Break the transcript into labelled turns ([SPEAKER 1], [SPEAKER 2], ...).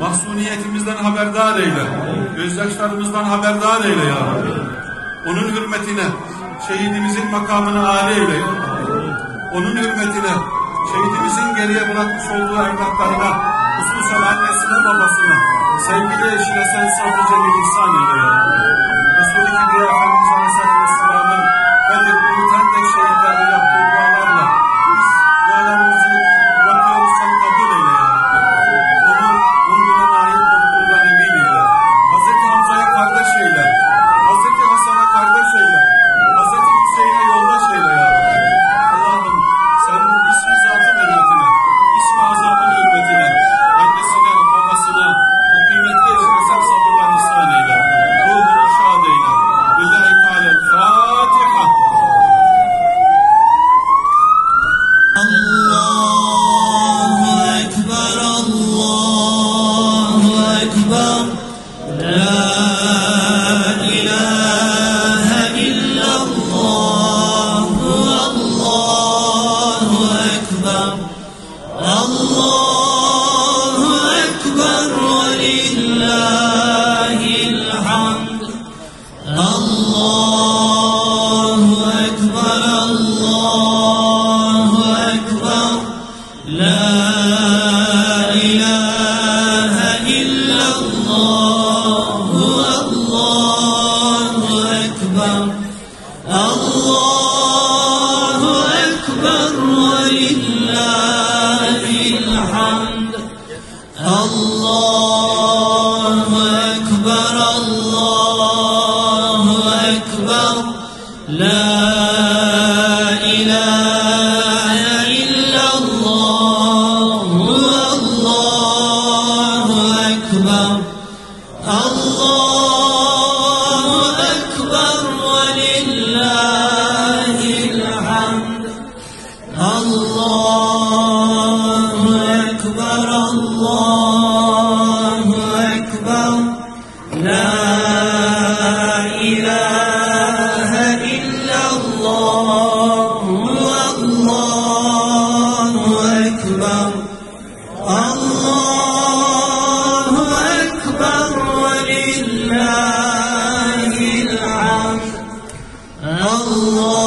[SPEAKER 1] mahzuniyetimizden haberdar eyle. Gözyaşlarımızdan haberdar eyle ya Rabbi. Onun hürmetine şehidimizin makamını âli eyle. Onun hürmetine şehidimizin geriye bırakmış olduğu evlatlarına, hususen annesine babasına, sevgili eşine sen sabrı cemil ihsan eyle ya Rabbi. Resul-i Kibriya Efendimiz Aleyhisselatü Vesselam'ın Bedir'de biten tek şehitlerle yaptığı dualarla biz dualarımızı yapıyoruz, sen kabul eyle ya Rabbi. Onu buna nail olduğundan emin eyle. Hazreti Hamza'ya kardeş eyle. Hazreti Hasan'a kardeş eyle. Hazreti Hüseyin'e yoldaş eyle ya Rabbi. Allah'ım sen ismi zatın hürmetine, ismi azamın hürmetine, annesine, babasına, o kıymetli eşine sen sabırlar ihsan eyle. Ruhunu şad eyle. Lillahi Teala Fatiha.
[SPEAKER 2] Allahu Ekber, Allahu Ekber. La ilahe illallah. Allahu Ekber. Allahu Ekber ve lillahil hamd. Allahu Ekber, Allahu Ekber. La ilahe illallah. Allahu Ekber. Allahu Ekber ve lillahil hamd. Allahu Ekber, Allahu Ekber. La ilahe illallah. Allahu Ekber. Allahu Ekber ve lillahil hamd. Allahu Ekber, Allahu Ekber. La ilahe illallah. Allahu Ekber. Allahu Ekber ve lillahil hamd. Allah